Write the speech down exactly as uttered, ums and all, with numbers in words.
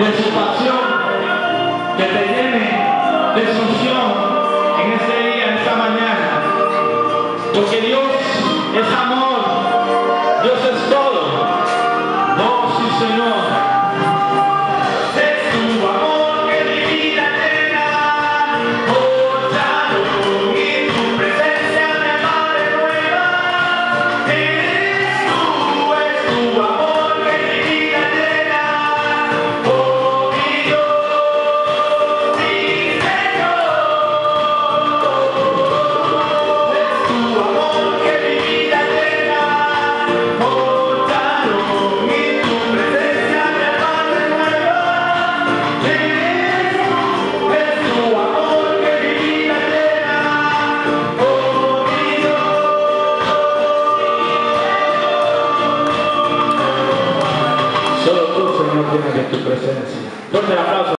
de su pasión, que te llene de su unción en este día, en esta mañana. Porque Dios es amor, Dios es todo. Oh, sí, Señor. Es tu amor que mi vida llena. Oh, claro, y tu presencia me ama de nueva. Eres tú, es tu amor que mi vida llena. Oh, mi Dios, mi Señor. Es tu amor que mi vida llena. Oh, claro, y tu presencia me ama de nueva. Eres tú, es tu amor que mi vida llena. Oh, mi Dios. Solo tú, Señor, tienes de tu presencia. Fuerte el aplauso.